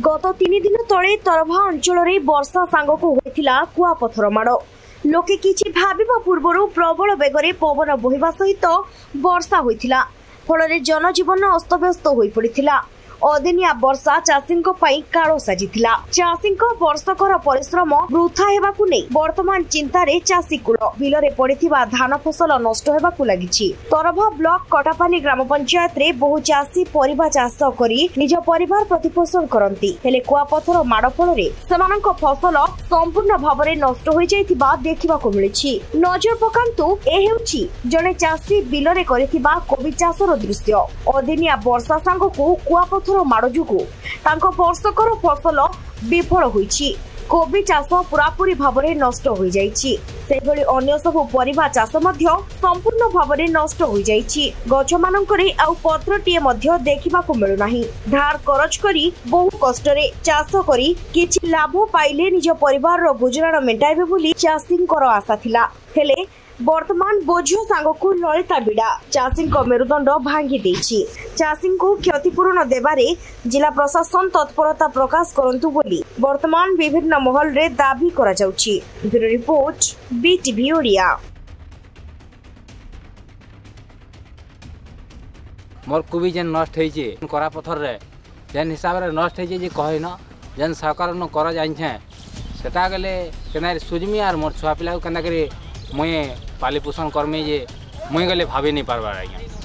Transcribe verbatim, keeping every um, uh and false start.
गत तीन दिन तले तरभा अंचल में वर्षा सांगक होता कुआपथर माड़ लोके किछि भाबिबा पूर्वरु प्रबल बेगरे पवन बोहिबा सहित वर्षा होइथिला फल जनजीवन अस्तव्यस्त होई पड़िथिला। अदिनिया वर्षा चाषी काल साजिथिला। चाषी वर्षकर परिश्रम वृथा हेबाकु नै वर्तमान चिंतार चाषी कूल बिलरे पड़िथिबा धान फसल नष्ट हेबाकु लागिछि। तरभा ब्लॉक कटापानी ग्राम पंचायत रे बहु चाषी परिबा चाष करी निज परिवार प्रतिपोषण करंती हेले कुआपथर माड़ फल रे सेमानक फसल संपूर्ण भाव में नष्ट हो जाइथिबा देखिबाकु मिलिछि। नजर पकांतु ए हेउछि जने चाषी बिलरे करिथिबा कोबी चाषर दृश्य। अदिनिया वर्षा सांगकु कुआपथर माड़ जुगु तांको वर्षकर फसल विफल होईछि। कोबी चाष पूरापूरी भाव में नष्ट हो जाइछि। सेभଳି अन्य सबु परिबा चाष मध्य संपूर्ण भाव में नष्ट हो जाइछि। गछ मानकरे आउ पत्रटिए मध्य देखिबाकु मिलु नाही। धार करज करी बहु कष्टरे चाष करी किछि लाभ पाइले निज परिवार रो गुजराण मेटाइबे बोली चाषींकर आशा थिला। हेले वर्तमान बोझ सांगकु ललिता बिड़ा चाषी मेरुदंड भांगी देछि। चाषी को क्षतिपूरण देबारे जिला प्रशासन तत्परता प्रकाश करंतु बोली वर्तमान विभिन्न महल रे दाबी करा जाउछि। Bureau report BTV Odia. मोर कोबी जेन नष्ट होइछे करापथर रे जेन हिसाब रे नष्ट होइछे जे कहिन जेन सरकार न कर जाइछे सेटा गले केना सुजमी आर मोर छुआ पिला केना करे मुई पाली पोषण करमी जे मुई गले भाभी नहीं पारबार आज्ञा।